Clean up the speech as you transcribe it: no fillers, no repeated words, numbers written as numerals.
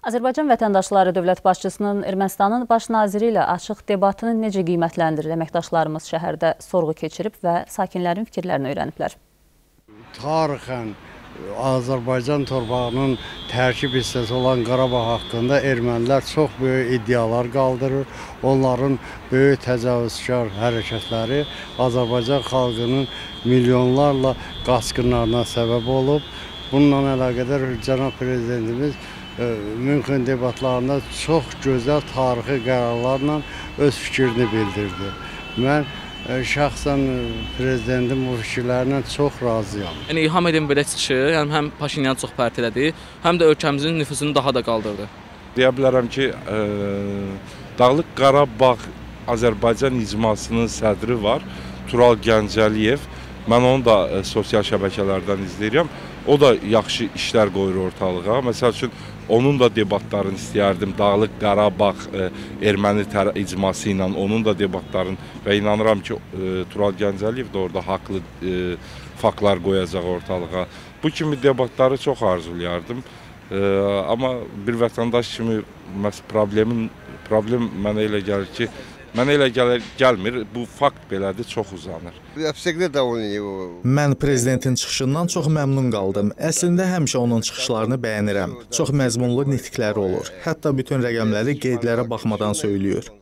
Azərbaycan vətəndaşları dövlət başçısının Ermənistanın baş naziri ilə açıq debatını necə qiymətləndirir? Əməkdaşlarımız şəhərdə sorğu keçirib və sakinlərin fikirlərini öyrəniblər. Tarixən Azərbaycan torpağının tərkib hissəsi olan Qarabağ haqqında ermənilər çox böyük iddialar qaldırır. Onların böyük təcavüzkar hərəkətləri Azərbaycan xalqının milyonlarla qaçqınlarına səbəb olub. Bununla əlaqədar cənab prezidentimiz mümkün debatlarında çox gözəl tarixi qərarlarla öz fikrini bildirdi. Mən şəxsən prezidentin bu fikirlərindən çox razıyam. Yəni İlham Əliyev belə çıxışı həm Paşinyanı çox pərtələdi, həm də ölkəmizin nüfuzunu daha da qaldırdı. Deyə bilərəm ki, Dağlıq Qarabağ Azərbaycan icmasının sədri var, Tural Gəncəliyev. Mən onu da sosial şəbəkələrdən izləyirəm. O da yaxşı işlər qoyur ortalığa. Məsəl üçün, onun da debatlarını istəyərdim. Dağlıq Qarabağ erməni icması ilə onun da debatlarını və inanıram ki, Tural Gəncəliyev də orada haqlı faktlar qoyacaq ortalığa. Bu kimi debatları çox arzulayardım. Amma bir vətəndaş kimi problem mənə elə gəlir ki, gəlmir, bu fakt belədir, çox uzanır. Mən prezidentin çıxışından çox məmnun qaldım. Əslində həmişə onun çıxışlarını bəyənirəm. Çox məzmunlu nitqləri olur. Hətta bütün rəqəmləri qeydlərə baxmadan söylüyor.